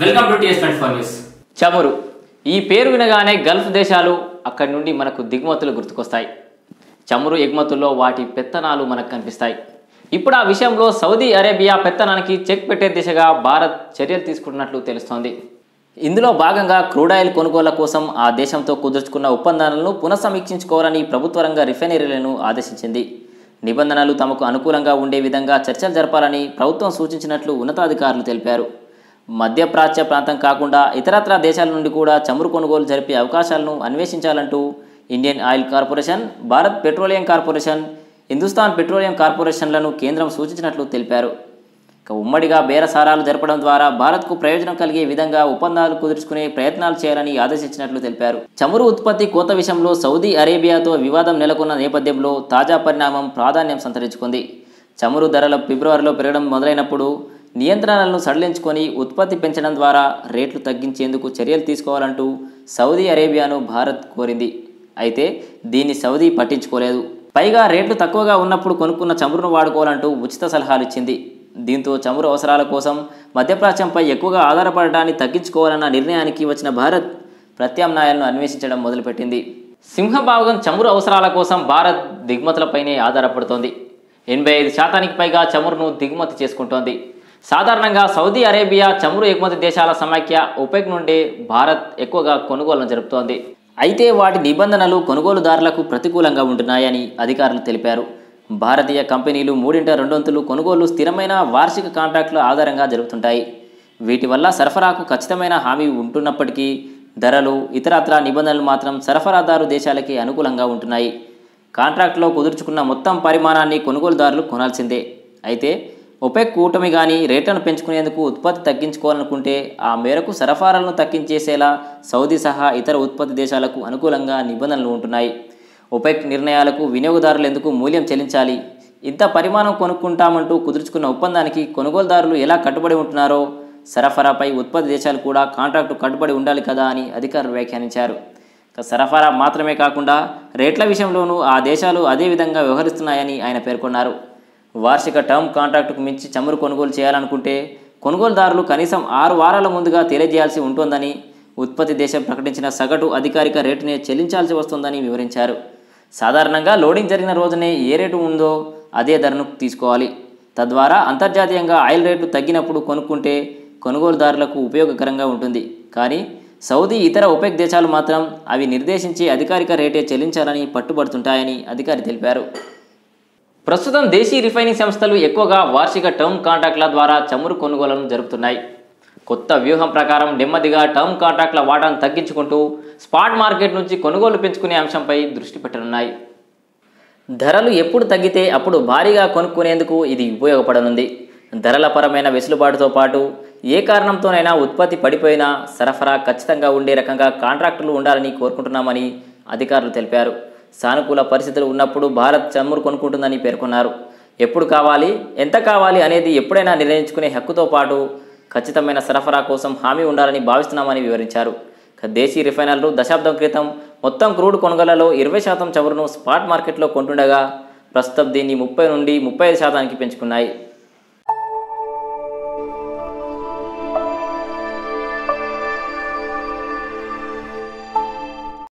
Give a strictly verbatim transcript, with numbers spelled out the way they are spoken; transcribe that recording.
Welcome to TS twenty four news. చమురు ఈ పేరు వినగానే గల్ఫ్ దేశాలు అక్కడి నుండి మనకు దిగుమతులు గుర్తుకొస్తాయి. చమురు ఎగుమతుల్లో వాటి పెత్తనాలు మనకు కనిపిస్తాయి. ఇప్పుడు ఆ విషయంలో సౌదీ అరేబియా పెత్తనానికి చెక్ పెట్టే దిశగా భారత్ చర్యలు తీసుకుంటున్నట్లు తెలుస్తోంది. ఇందులో భాగంగా క్రూడ్ ఆయిల్ కొనుగోళ్ల కోసం ఆ దేశంతో కుదుర్చుకున్న ఒప్పందాలను పునఃసమీక్షించుకోవాలని ప్రభుత్వ రంగ రిఫైనరీలను ఆదేశించింది. నిబంధనలు తమకు అనుకూలంగా ఉండే విధంగా చర్చలు జరపాలని ప్రభుత్వం సూచించినట్లు ఉన్నతాధికారులు తెలిపారు. మధ్యప్రాచ్య ప్రాంతం కాకుండా ఇతరత్ర దేశాల నుండి కూడా చమురు కొనుగోలు జరిపే అవకాశాలను అన్వేషించాలంటూ Indian Oil Corporation, Bharat Petroleum Corporation, Hindustan Petroleum కార్పొరేషన్లను కేంద్రం సూచించినట్లు తెలిపారు. ఇక ఉమ్మడిగా బేరసారాలు జరపడం ద్వారా భారత్కు ప్రయోజనం కలిగే విధంగా ఒప్పందాలు కుదుర్చుకునే ప్రయత్నాలు చేయాలని ఆదేశించినట్లు తెలిపారు. చమురు ఉత్పత్తి కోత విషయంలో సౌదీ అరేబియాతో వివాదం నెలకొన్న నేపథ్యంలో తాజా పరిణామం ప్రాధాన్యం సంతరించుకుంది. చమురు ధరల ఫిబ్రవరిలో పెరగడం మొదలైనప్పుడు నియంత్రణలను సడలించుకొని ఉత్పత్తి పెంచడం ద్వారా రేట్లు తగ్గించేందుకు చర్యలు తీసుకోవాలంటూ సౌదీ అరేబియాను భారత్ కోరింది. అయితే దీన్ని సౌదీ పట్టించుకోలేదు. పైగా రేట్లు తక్కువగా ఉన్నప్పుడు కొనుక్కున్న చమురును వాడుకోవాలంటూ ఉచిత సలహాలు ఇచ్చింది. దీంతో చమురు అవసరాల కోసం మధ్యప్రాచ్యంపై ఎక్కువగా ఆధారపడటాన్ని తగ్గించుకోవాలన్న నిర్ణయానికి వచ్చిన భారత్ ప్రత్యామ్నాయాలను అన్వేషించడం మొదలుపెట్టింది. సింహభాగం చమురు అవసరాల కోసం భారత్ దిగుమతులపైనే ఆధారపడుతోంది. ఎనభై ఐదు శాతానికి పైగా చమురును దిగుమతి చేసుకుంటోంది. సాధారణంగా సౌదీ అరేబియా చమురు ఎగుమతి దేశాల సమాఖ్య ఒపెక్ నుండి భారత్ ఎక్కువగా కొనుగోళ్లను జరుపుతోంది. అయితే వాటి నిబంధనలు కొనుగోలుదారులకు ప్రతికూలంగా ఉంటున్నాయని అధికారులు తెలిపారు. భారతీయ కంపెనీలు మూడింట రెండొంతులు కొనుగోలు స్థిరమైన వార్షిక కాంట్రాక్టుల ఆధారంగా జరుగుతుంటాయి. వీటి వల్ల సరఫరాకు ఖచ్చితమైన హామీ ఉంటున్నప్పటికీ ధరలు, ఇతరత్రా నిబంధనలు మాత్రం సరఫరాదారు దేశాలకి అనుకూలంగా ఉంటున్నాయి. కాంట్రాక్టులో కుదుర్చుకున్న మొత్తం పరిమాణాన్ని కొనుగోలుదారులు కొనాల్సిందే. అయితే ఒపెక్ కూటమి కానీ రేట్లను పెంచుకునేందుకు ఉత్పత్తి తగ్గించుకోవాలనుకుంటే ఆ మేరకు సరఫరాలను తగ్గించేసేలా సౌదీ సహా ఇతర ఉత్పత్తి దేశాలకు అనుకూలంగా నిబంధనలు ఉంటున్నాయి. ఒపెక్ నిర్ణయాలకు వినియోగదారులు ఎందుకు మూల్యం చెల్లించాలి? ఇంత పరిమాణం కొనుక్కుంటామంటూ కుదుర్చుకున్న ఒప్పందానికి కొనుగోలుదారులు ఎలా కట్టుబడి ఉంటున్నారో సరఫరాపై ఉత్పత్తి దేశాలు కూడా కాంట్రాక్టు కట్టుబడి ఉండాలి కదా అని అధికారులు వ్యాఖ్యానించారు. సరఫరా మాత్రమే కాకుండా రేట్ల విషయంలోనూ ఆ దేశాలు అదే విధంగా వ్యవహరిస్తున్నాయని ఆయన పేర్కొన్నారు. వార్షిక టర్మ్ కాంట్రాక్టుకు మించి చమురు కొనుగోలు చేయాలనుకుంటే కొనుగోలుదారులు కనీసం ఆరు వారాల ముందుగా తెలియజేయాల్సి ఉంటుందని, ఉత్పత్తి దేశం ప్రకటించిన సగటు అధికారిక రేటునే చెల్లించాల్సి వస్తుందని వివరించారు. సాధారణంగా లోడింగ్ జరిగిన రోజునే ఏ రేటు ఉందో అదే ధరను తీసుకోవాలి. తద్వారా అంతర్జాతీయంగా ఆయిల్ రేట్లు తగ్గినప్పుడు కొనుక్కుంటే కొనుగోలుదారులకు ఉపయోగకరంగా ఉంటుంది. కానీ సౌదీ, ఇతర ఒపెక్ దేశాలు మాత్రం అవి నిర్దేశించే అధికారిక రేటే చెల్లించాలని పట్టుబడుతుంటాయని అధికారి తెలిపారు. ప్రస్తుతం దేశీ రిఫైనింగ్ సంస్థలు ఎక్కువగా వార్షిక టర్మ్ కాంట్రాక్టుల ద్వారా చమురు కొనుగోళ్లను జరుపుతున్నాయి. కొత్త వ్యూహం ప్రకారం నెమ్మదిగా టర్మ్ కాంట్రాక్టుల వాటాను తగ్గించుకుంటూ స్పాట్ మార్కెట్ నుంచి కొనుగోలు పెంచుకునే అంశంపై దృష్టి పెట్టనున్నాయి. ధరలు ఎప్పుడు తగ్గితే అప్పుడు భారీగా కొనుక్కునేందుకు ఇది ఉపయోగపడనుంది. ధరల పరమైన వెసులుబాటుతో పాటు ఏ కారణంతోనైనా ఉత్పత్తి పడిపోయినా సరఫరా ఖచ్చితంగా ఉండే రకంగా కాంట్రాక్టులు ఉండాలని కోరుకుంటున్నామని అధికారులు తెలిపారు. సానుకూల పరిస్థితులు ఉన్నప్పుడు భారత్ చమురు కొనుక్కుంటుందని పేర్కొన్నారు. ఎప్పుడు కావాలి, ఎంత కావాలి అనేది ఎప్పుడైనా నిర్ణయించుకునే హక్కుతో పాటు ఖచ్చితమైన సరఫరా కోసం హామీ ఉండాలని భావిస్తున్నామని వివరించారు. దేశీ రిఫైనర్లు దశాబ్దం క్రితం మొత్తం క్రూడ్ కొనుగోళ్లలో ఇరవై శాతం చమురును స్పాట్ మార్కెట్లో కొంటుండగా ప్రస్తుతం దీన్ని ముప్పై నుండి ముప్పై ఐదు శాతానికి పెంచుకున్నాయి.